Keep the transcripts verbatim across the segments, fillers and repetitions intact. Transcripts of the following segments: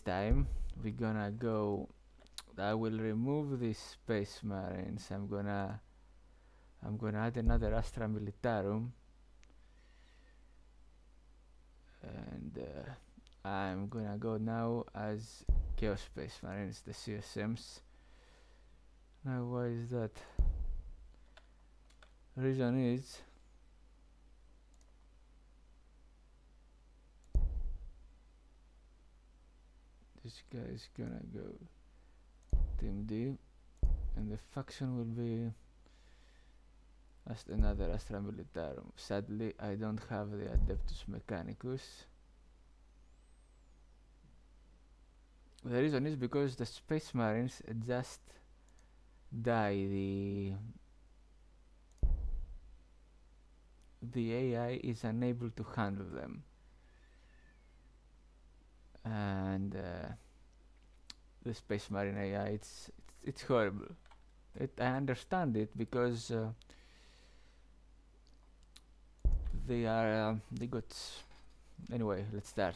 time we're gonna go. I will remove these space marines. I'm gonna I'm gonna add another Astra Militarum, and uh, I'm gonna go now as Chaos Space Marines, the C S Ms. Now why is that? Reason is this guy is gonna go Team D, and the faction will be as another Astra Militarum. Sadly, I don't have the Adeptus Mechanicus. The reason is because the Space Marines just die. The the A I is unable to handle them, and uh, the Space Marine A I, it's it's, it's horrible. It, I understand it because uh, they are uh, they got. Anyway, let's start.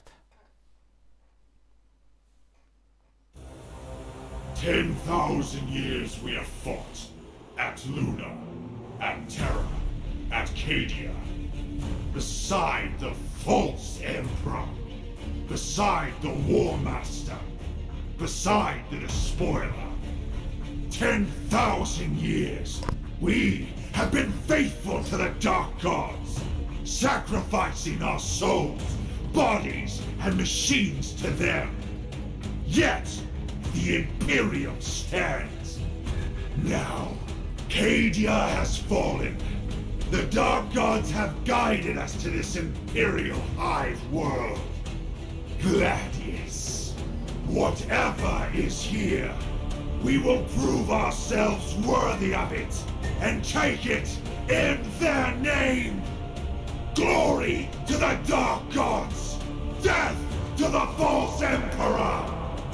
Ten thousand years we have fought at Luna, at Terra, at Cadia, beside the false Emperor, beside the War Master, beside the Despoiler. Ten thousand years we have been faithful to the Dark Gods, sacrificing our souls, bodies, and machines to them. Yet, the Imperium stands. Now, Cadia has fallen. The Dark Gods have guided us to this Imperial Hive world. Gladius, whatever is here, we will prove ourselves worthy of it and take it in their name. Glory to the Dark Gods! Death to the false Emperor!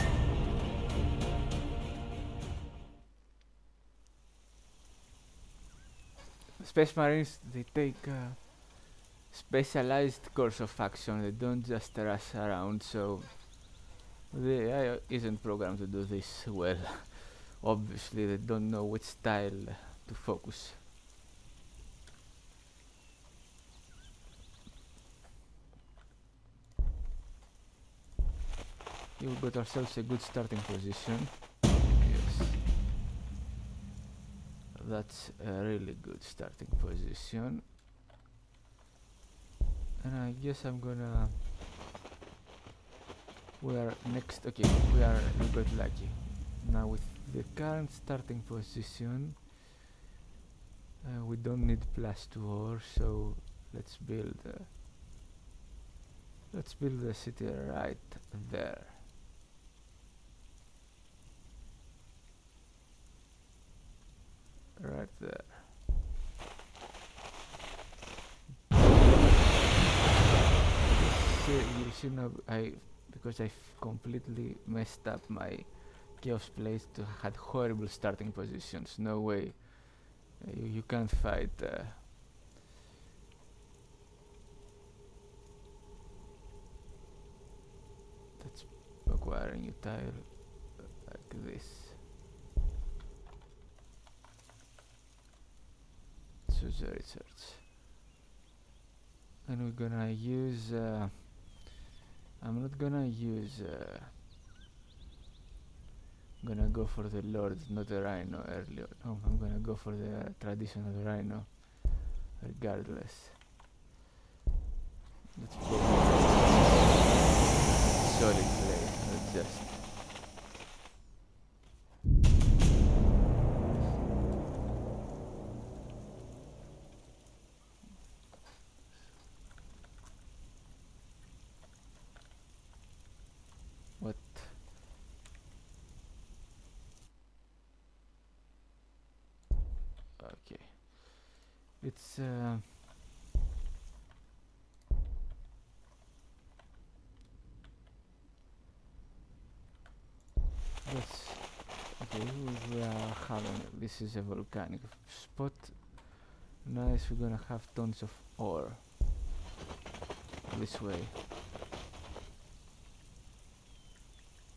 Space Marines, they take a specialized course of action. They don't just rush around, so the A I isn't programmed to do this well. Obviously, they don't know which style to focus. We got ourselves a good starting position. Yes. That's a really good starting position. And I guess I'm gonna... We are next... Okay, we are... we got lucky. Now with the current starting position, uh, we don't need plus two ore, so let's build... Uh, let's build the city right there. Right there. See, you see now, I because I completely messed up my chaos place to had horrible starting positions. No way, uh, you, you can't fight. Uh, that's acquire a new tile uh, like this. Choose the research, and we're gonna use uh, I'm not gonna use uh, I'm gonna go for the Lord, not the Rhino earlier. No, I'm gonna go for the uh, traditional Rhino regardless. Let's go solid play, not just what. Okay, it's uh, let's okay, we are having, this is a volcanic spot. Nice, we're gonna have tons of ore this way.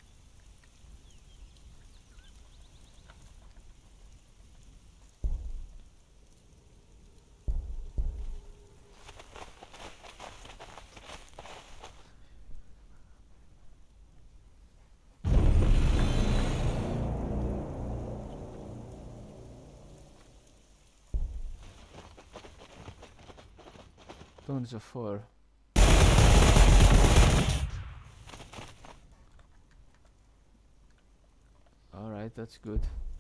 Tons of ore. Alright, that's good.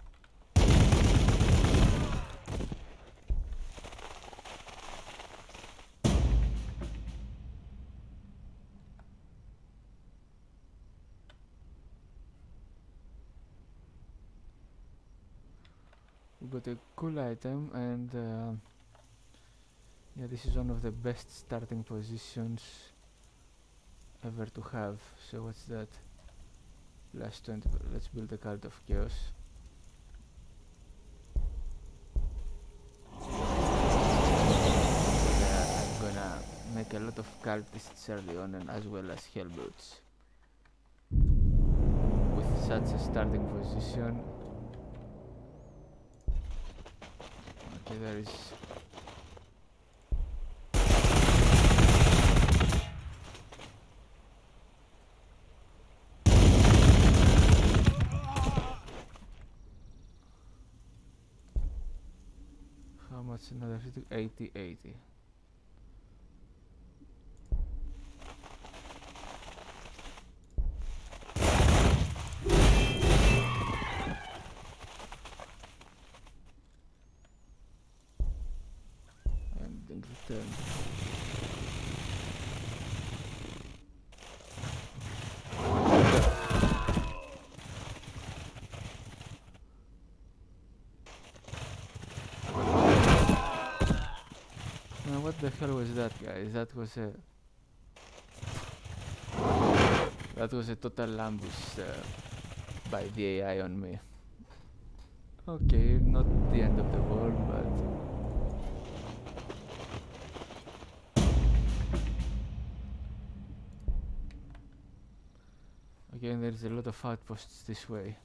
We got a cool item, and uh, yeah, this is one of the best starting positions ever to have. So what's that? Plus twenty. Let's build a cult of chaos. Yeah, I'm gonna make a lot of cultists early on, and as well as hellbrutes. With such a starting position. Okay, there is. How much another fifty? eighty, eighty. And in return. Now what the hell was that, guys? That was a that was a total ambush uh, by the A I on me. Okay, not the end of the world, but again, there's a lot of outposts this way.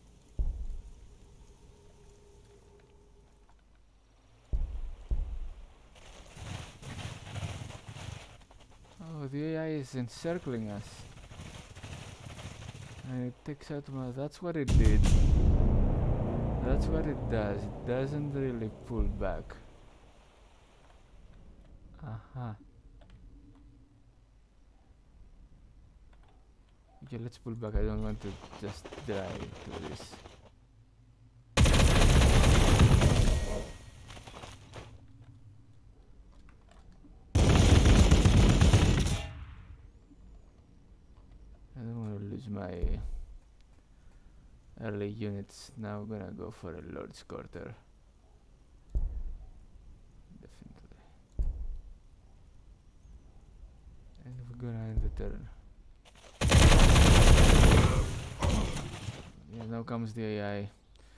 Oh, the A I is encircling us. And it takes out my... That's what it did. That's what it does. It doesn't really pull back. Aha. Okay, let's pull back. I don't want to just die to this. I don't want to lose my early units. Now I'm gonna go for a Lord's Quarter. Definitely. And we're gonna end the turn. Yeah, now comes the A I.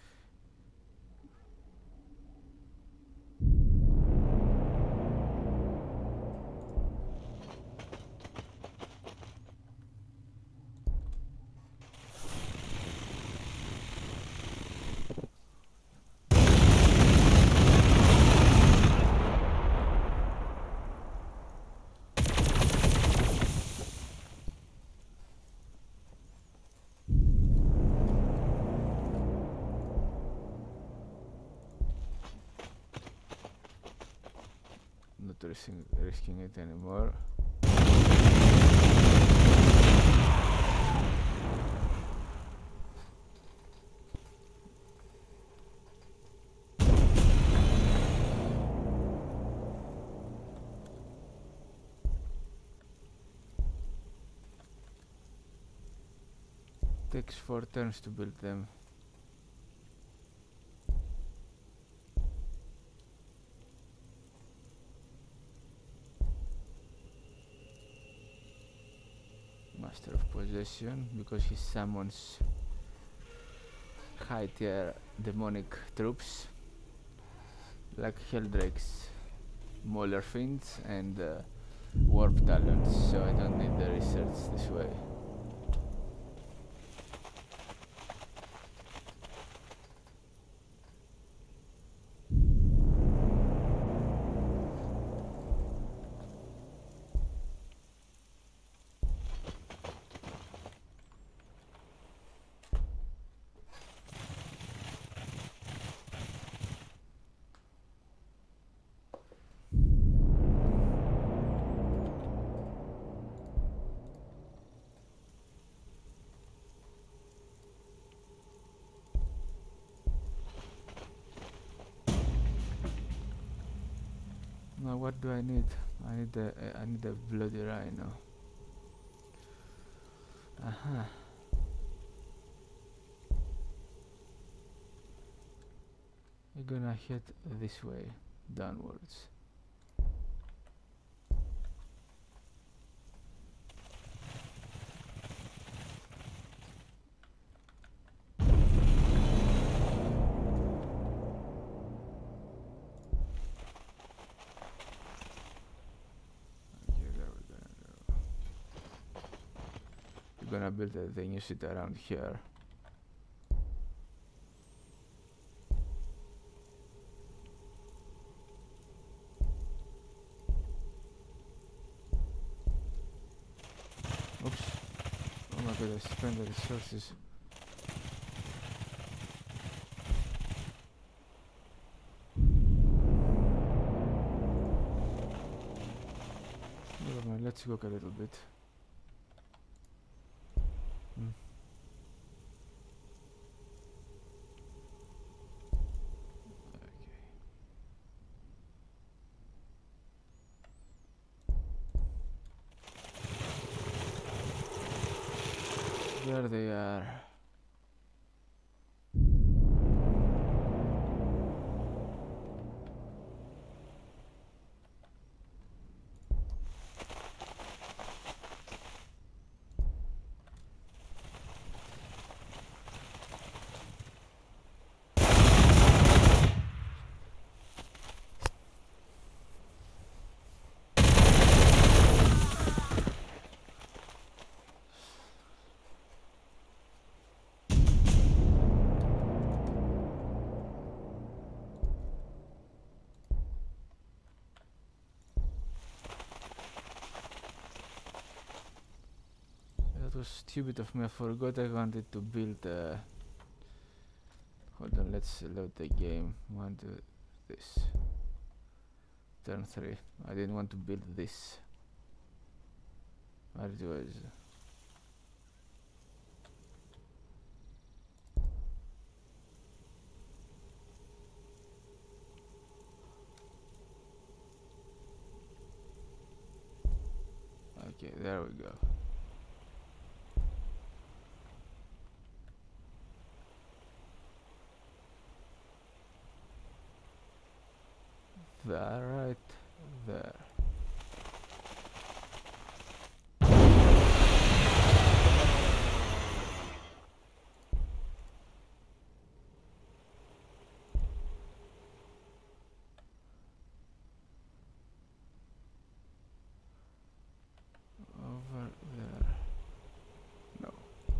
Not risking, risking it anymore. Takes four turns to build them. Master of Possession, because he summons high tier demonic troops like Helldrakes, Mauler Fiends and uh, Warp Talons, so I don't need the research this way. Now what do I need? I need a uh, I need a bloody rhino. Aha. We're gonna head this way, downwards. Gonna build uh, the new city around here. Oops. Oh my god, I spent the resources. Never mind, let's walk a little bit. Hmm. There they are. That was stupid of me. I forgot I wanted to build. Uh, hold on, let's load the game. Want to do this. Turn three. I didn't want to build this. What it was. Okay, there we go. There, right there. Over there. No.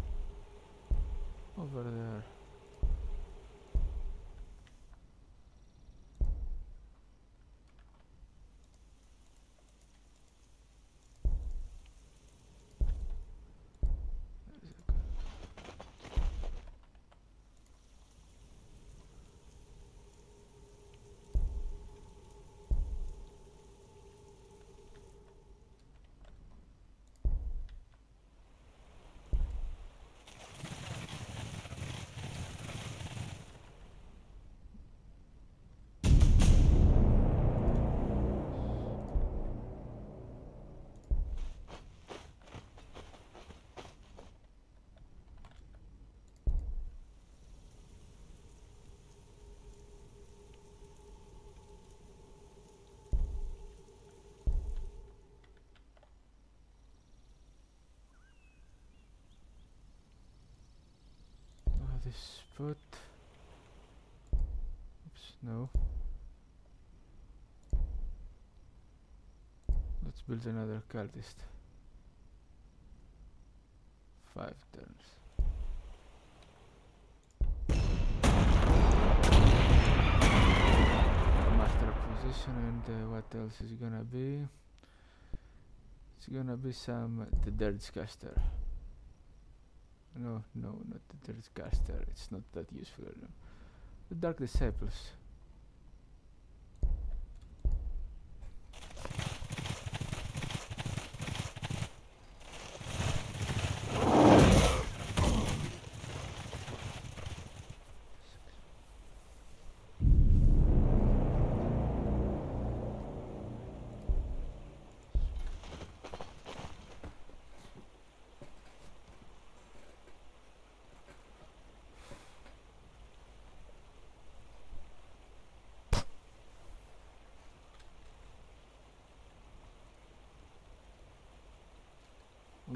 Over there. This spot. Oops, no. Let's build another cultist. Five turns. Master position, and uh, what else is gonna be? It's gonna be some uh, the Dirge Caster. No, no, not the Dirge Caster. It's not that useful. No. The Dark Disciples.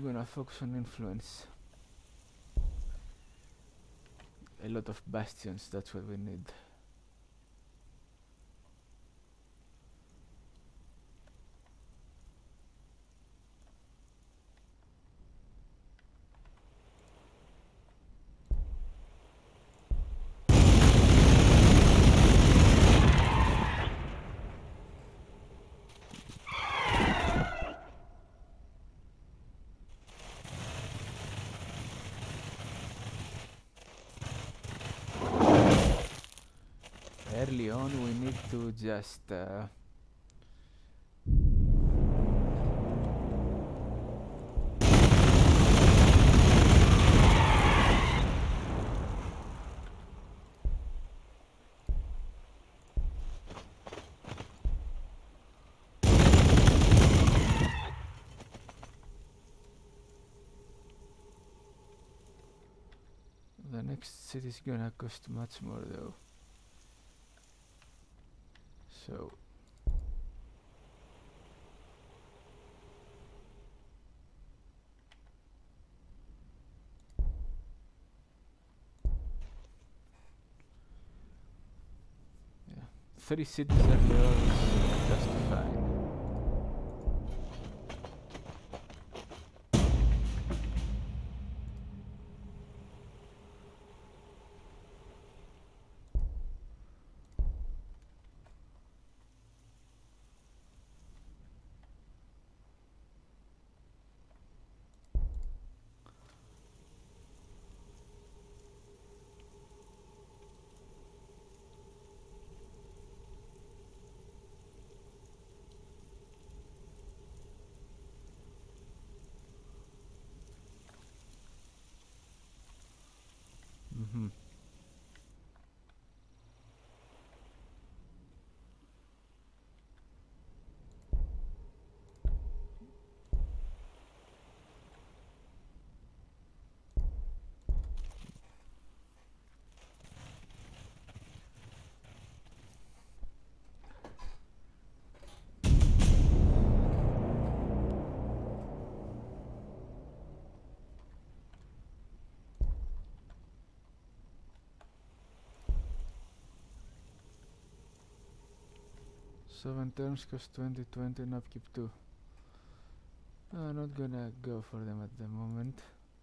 gonna focus on influence. A lot of bastions, that's what we need. Early on we need to just uh, the next city is gonna cost much more though. So yeah, three cities early on is just fine. Mm-hmm. Seven turns cost twenty twenty and upkeep two. I'm not gonna go for them at the moment,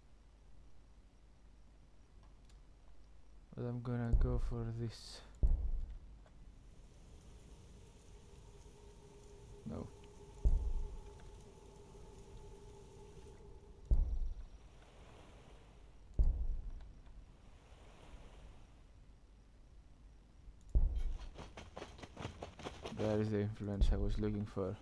but I'm gonna go for this. No. There is the influence I was looking for.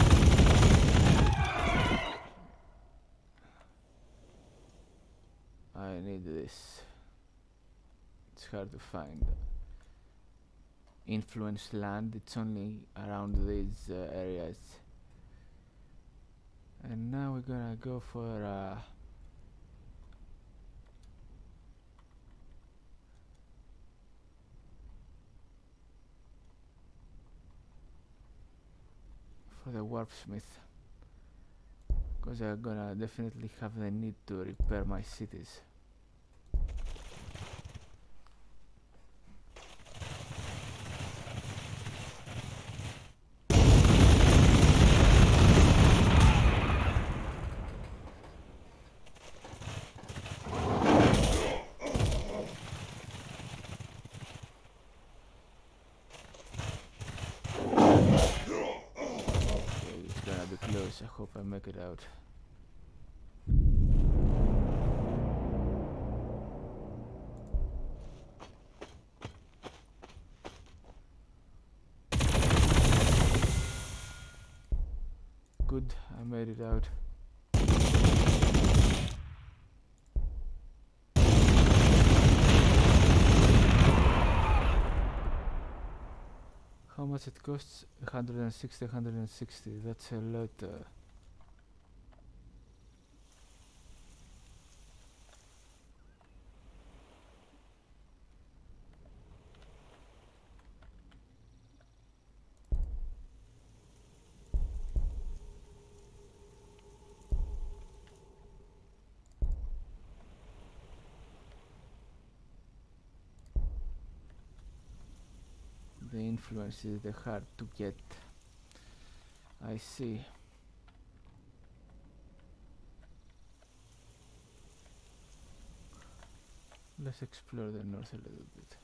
I need this. It's hard to find. Influence land, it's only around these uh, areas. And now we're gonna go for uh, for the warpsmith, because I'm gonna definitely have the need to repair my cities. I hope I make it out. Good, I made it out. How much it costs? one hundred sixty, one hundred sixty, that's a lot. Uh, the influence is the hard to get. I see. Let's explore the north a little bit.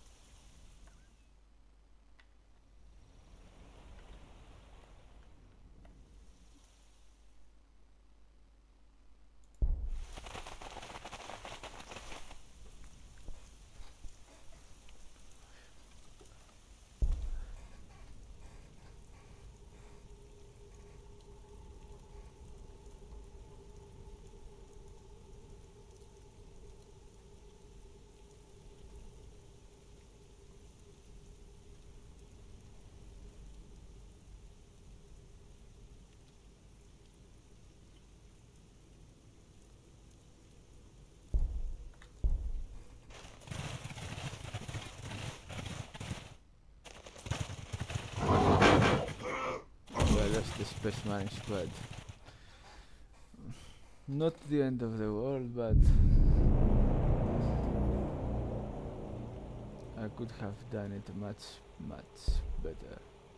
The Space Marine squad. Not the end of the world, but I could have done it much, much better.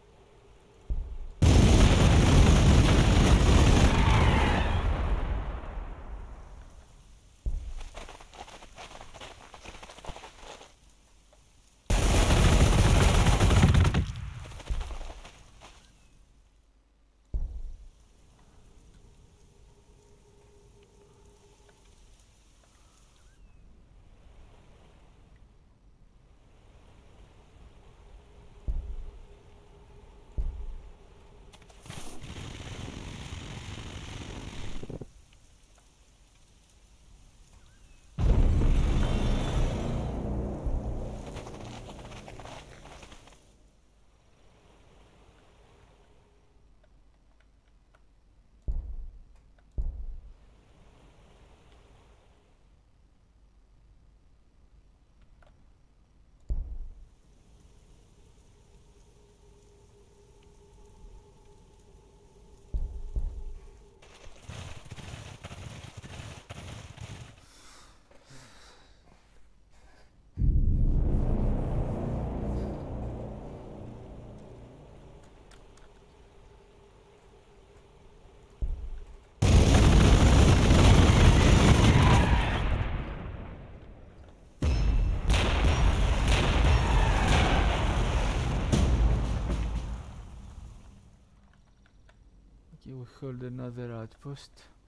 Okay, we hold another outpost.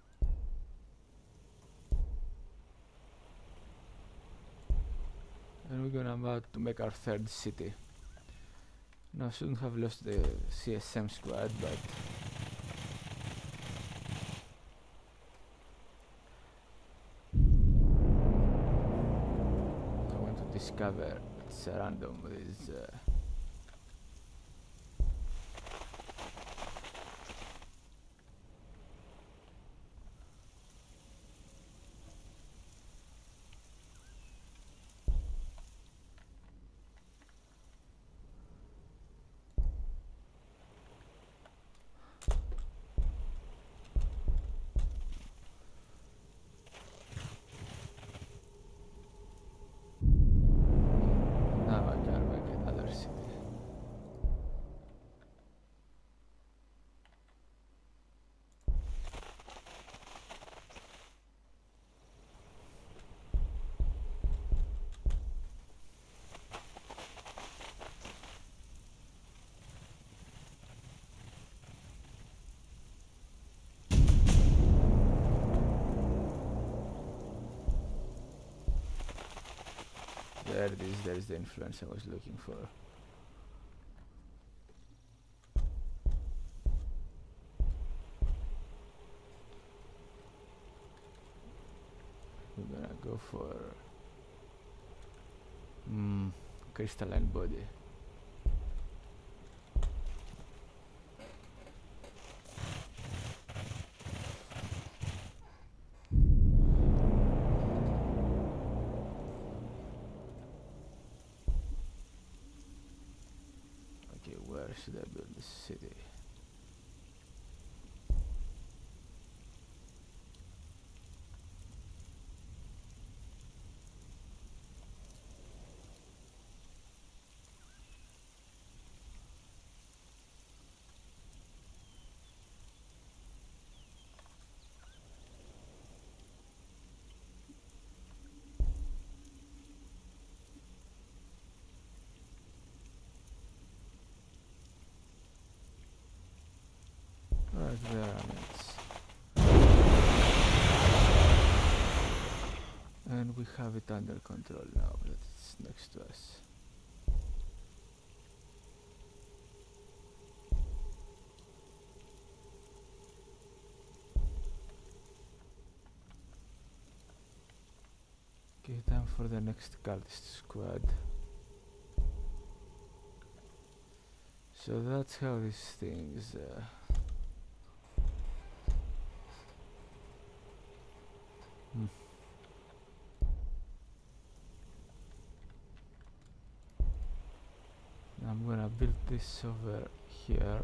And we're gonna about to make our third city. Now, shouldn't have lost the C S M squad, but I want to discover what's random with this. Uh, There it is, there is the influence I was looking for. We're gonna go for mm, crystalline body. Where should I build this city? we have it under control now that it's next to us. Okay, time for the next cultist squad. So that's how these things uh, hmm. I'm gonna build this over here.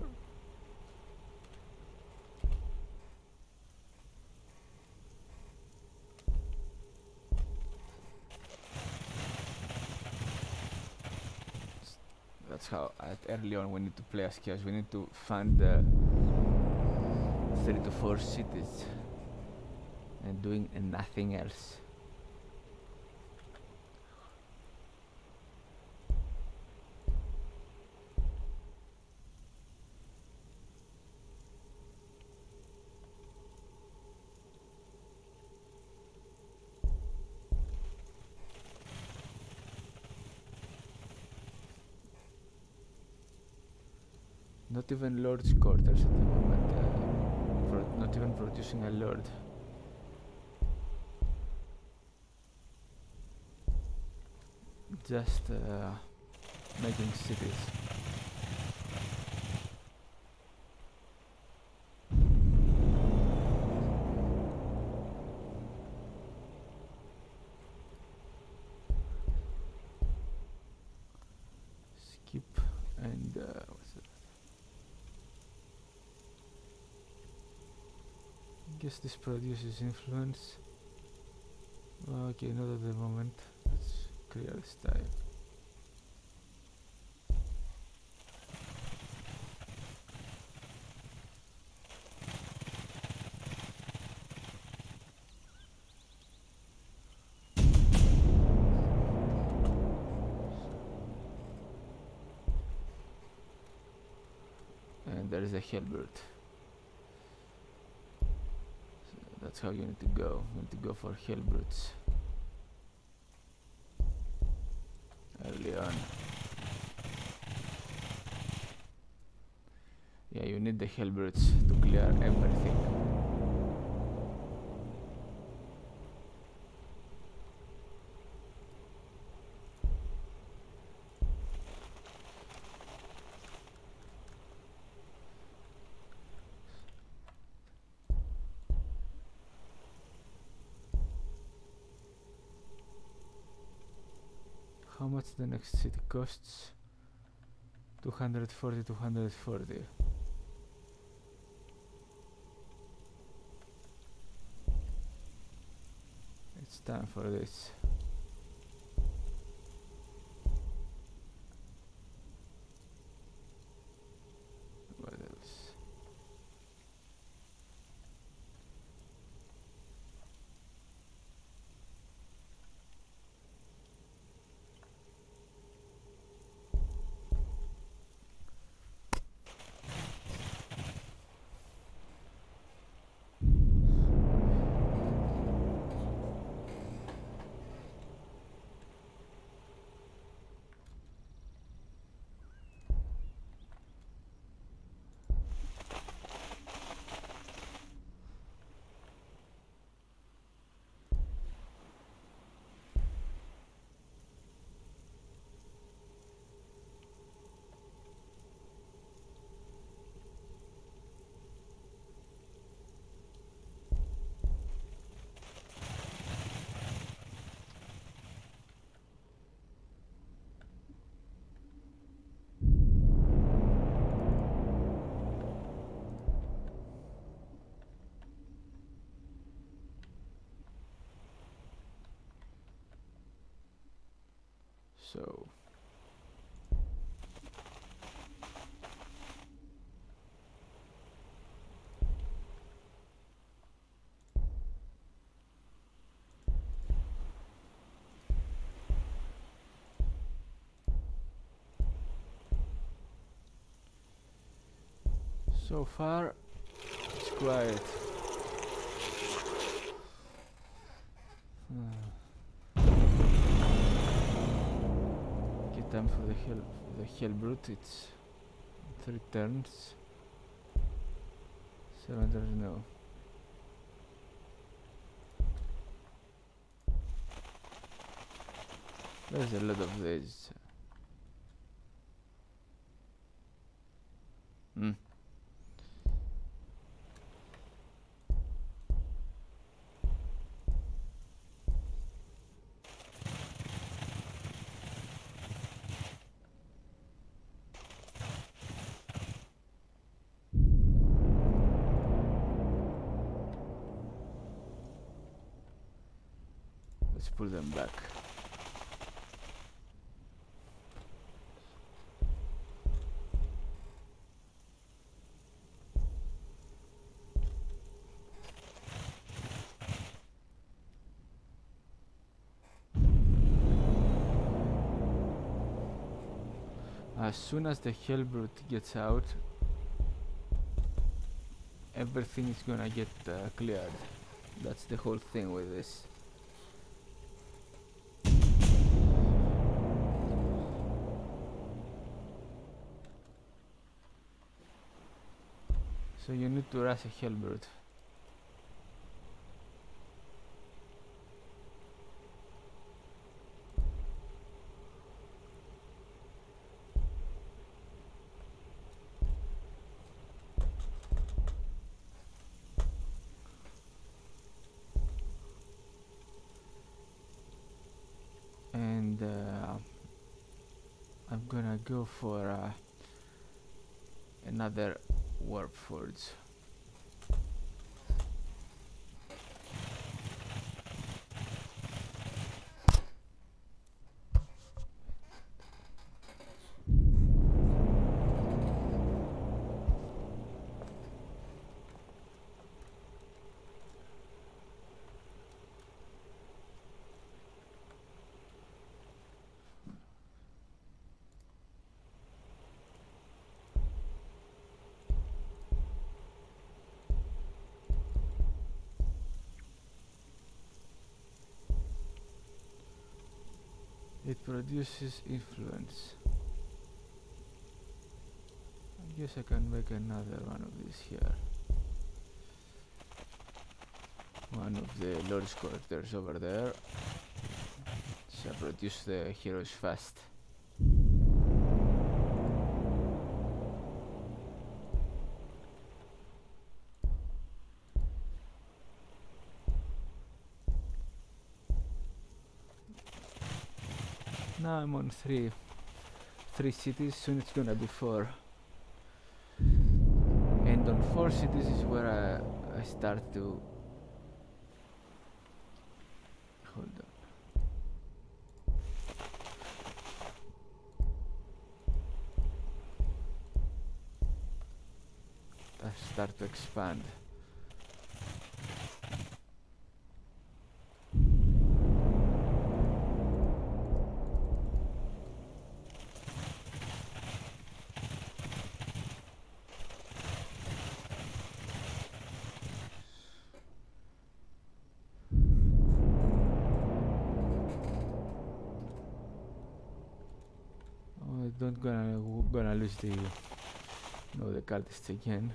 That's how at early on we need to play as chaos. We need to fund uh, three to four cities and doing uh, nothing else. Not even Lord's quarters at the moment. Uh, pro not even producing a Lord. Just uh, making cities. Skip and uh, what's it? Guess this produces influence. Okay, not at the moment. Let's clear this time. And there is a Hellbird. That's how you need to go. You need to go for Hellbirds early on. Yeah, you need the Hellbirds to clear everything. How much the next city costs? two hundred forty, two hundred forty. It's time for this. What else? So So far, it's quiet. Uh. time for the hell the Hellbrute. It's three turns. Surrender no. There's a lot of these. Hmm. Let's pull them back. As soon as the Hellbrute gets out, everything is gonna get uh, cleared. That's the whole thing with this. So you need to rush a Hellbrute. And uh, I'm gonna go for uh, another warp forge. It produces influence. I guess I can make another one of these here. One of the Lord's quarters over there. So produce the heroes fast. Now I'm on three, three cities. Soon it's gonna be four. And on four cities is where I, I start to hold on. I start to expand. Don't gonna gonna lose the no the cultists again.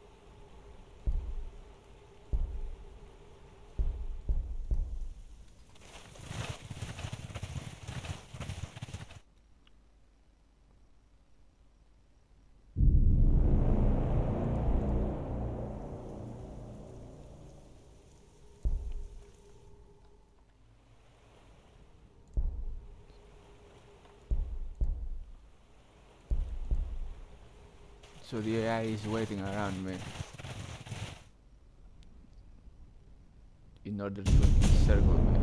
So the A I is waiting around me in order to encircle me.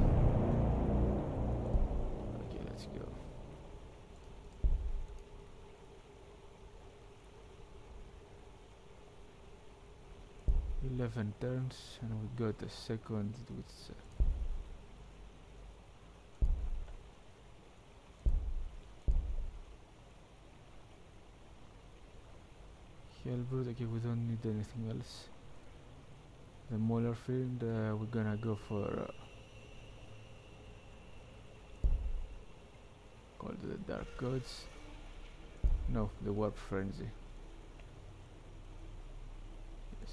Okay, let's go. Eleven turns, and we got a second with. Uh, Hellbrute, okay, we don't need anything else. The Mauler Field, uh, we're gonna go for uh, call to the dark gods. No, the warp frenzy. Yes.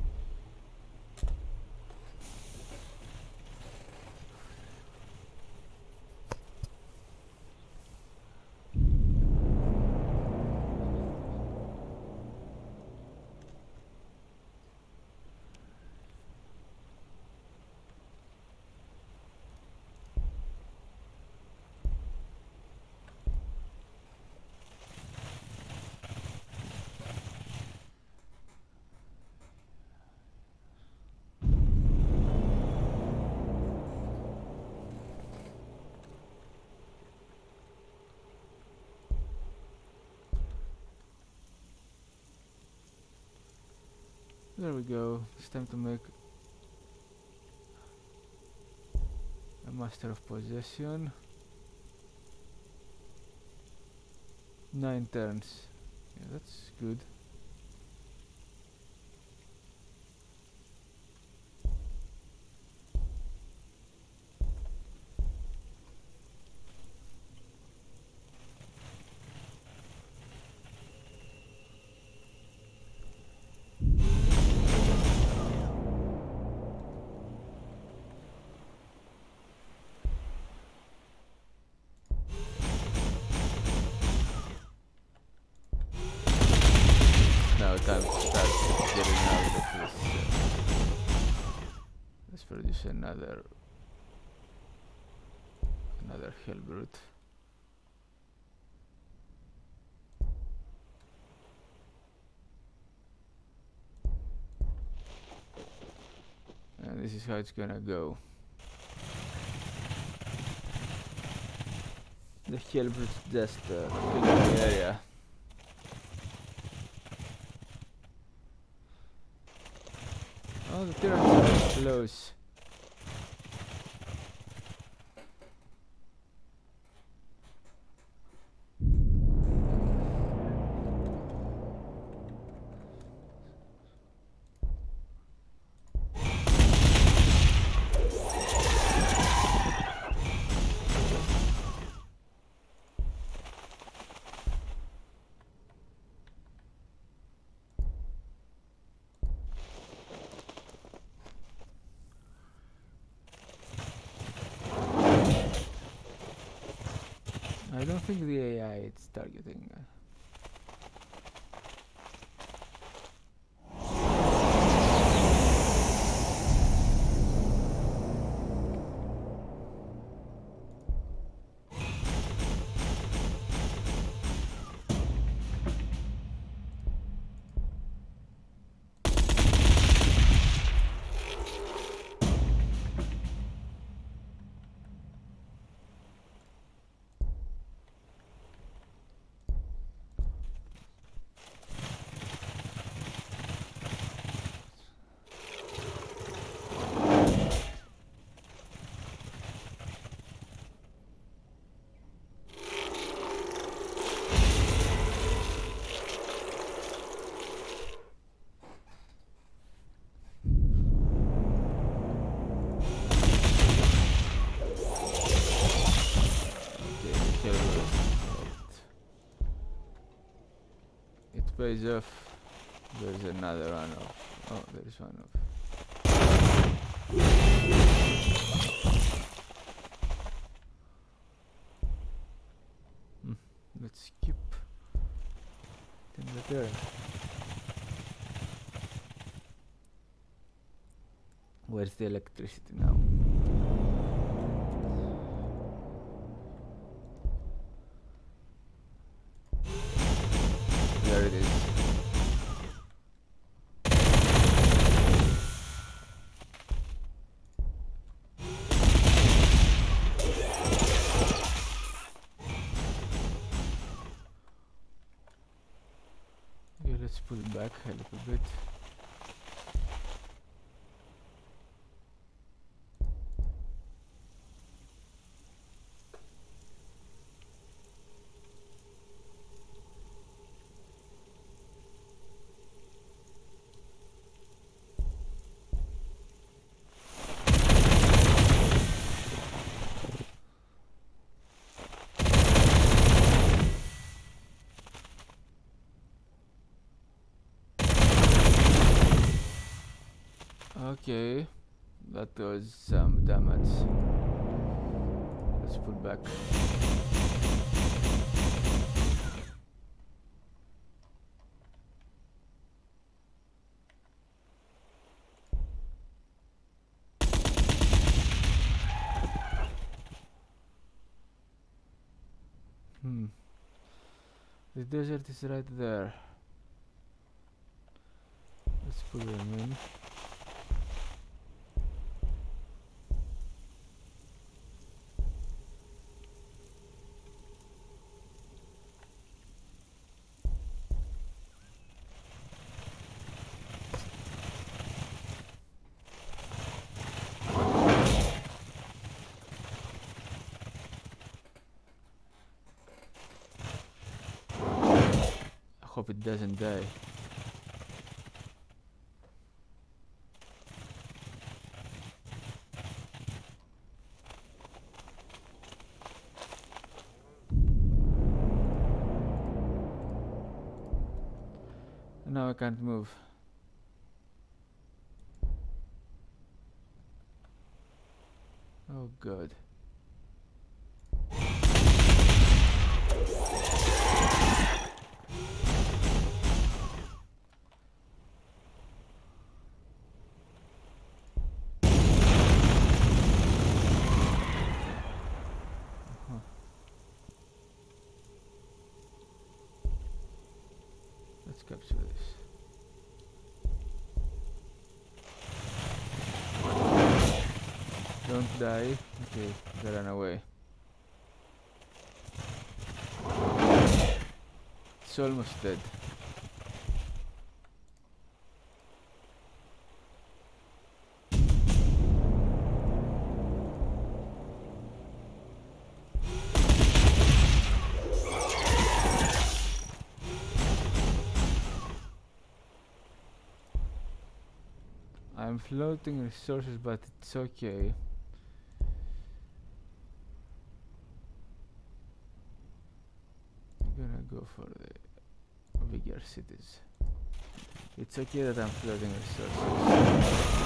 There we go. It's time to make a Master of Possession. Nine turns. Yeah, that's good. Now time to start getting out of this. Uh, let's produce another another Hellbrute. And this is how it's gonna go. The Hellbrute just uh, killing the area. Oh, the Tyranids are close. I don't think the A I it's targeting. Uh, Pays off. There's another one off. Oh, there's one off. Hmm. Let's skip in the turn. Where's the electricity now? There it is. Okay, let's pull back a little bit. Okay, that was some damage. Let's pull back. Hmm. The desert is right there. Let's pull them in. I hope it doesn't die. Now I can't move. Oh god. Uh-huh. Let's capture this. Don't die. Okay, they ran away. It's almost dead. I'm floating resources, but it's okay. I'm gonna go for the bigger cities. It's okay that I'm floating resources.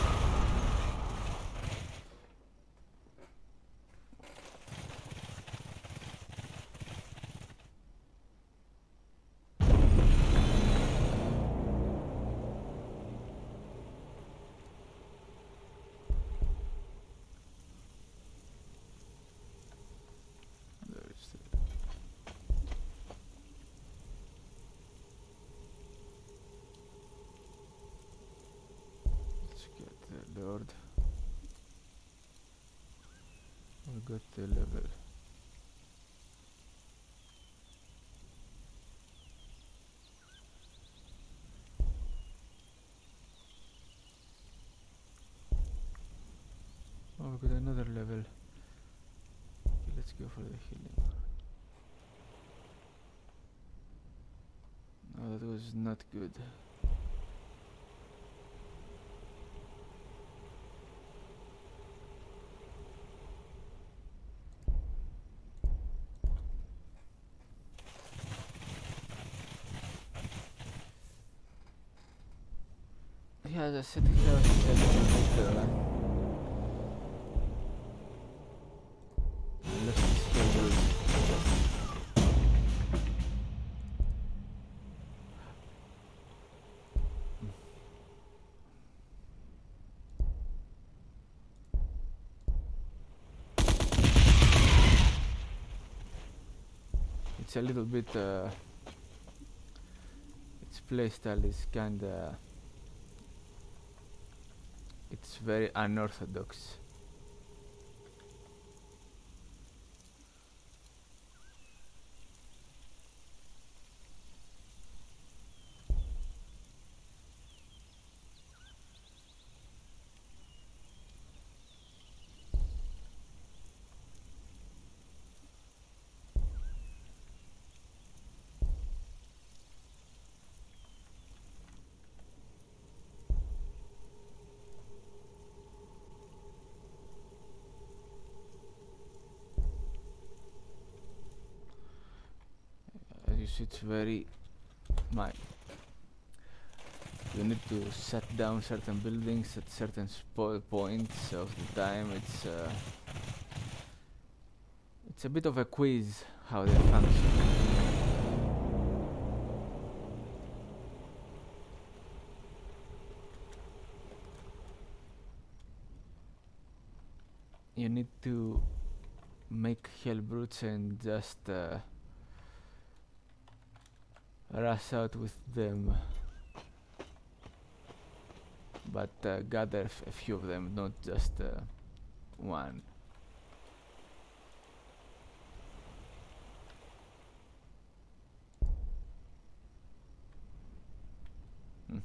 Lord, we got the level. Oh, we got another level. Okay, let's go for the healing. Oh, that was not good. Yeah, as I said, here is a little bit uh, less scheduled. It's a little bit, uh, its playstyle is kinda, it's very unorthodox. As you see, it's very my you need to shut down certain buildings at certain spo points of the time. It's uh, it's a bit of a quiz how they function. You need to make Hellbrutes and just uh, rush out with them, but uh, gather f a few of them, not just uh, one. Hmm.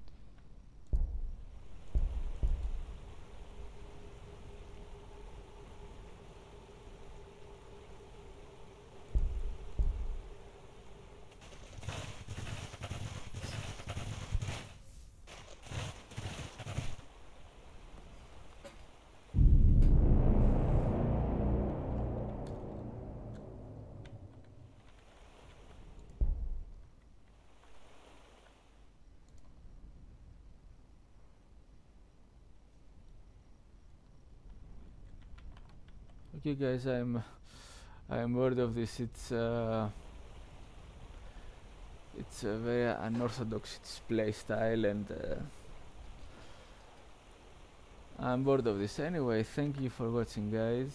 Okay guys, I'm I'm bored of this. It's uh, it's a very unorthodox display style, and uh, I'm bored of this. Anyway, thank you for watching, guys.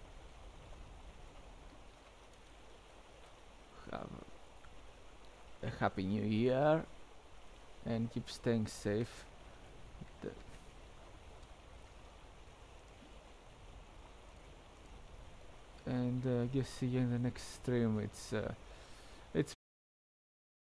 Have a happy new year and keep staying safe. The and uh, I guess see you in the next stream. It's uh,